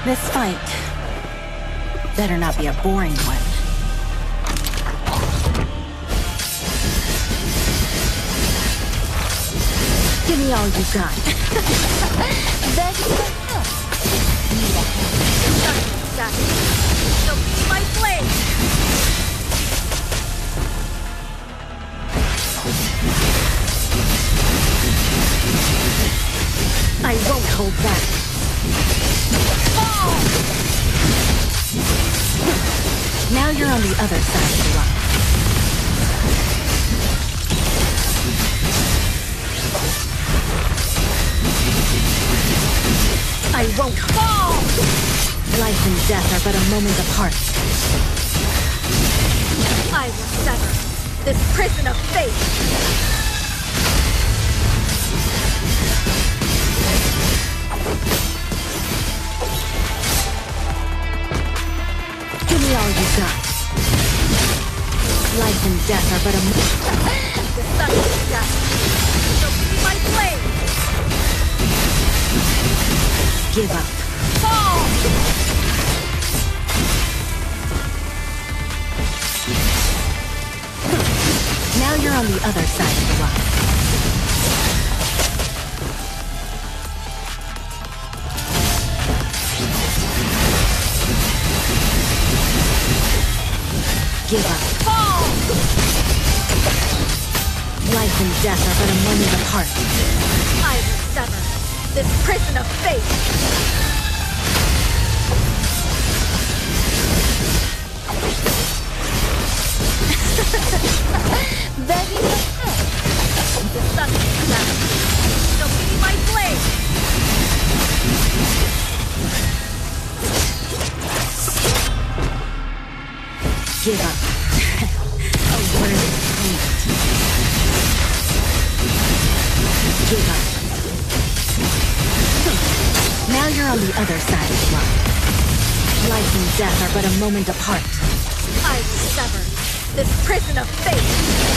This fight better not be a boring one. Give me all you got. That's need a hand. She'll be my blade. I won't hold back. Fall! Now you're on the other side of the line. I won't fall! Life and death are but a moment apart. I will sever this prison of fate. Give me all you got. Life and death are but a moment. The sun is death. So be my blade. Give up. Fall! Now you're on the other side of the line. Give up. Fall! Life and death are but a moment apart. I will sever this prison of fate. Begging the sun is down. She'll be my blade. Give up. A word of payment. Give up. Now you're on the other side of the line. Life and death are but a moment apart. I will sever this prison of fate.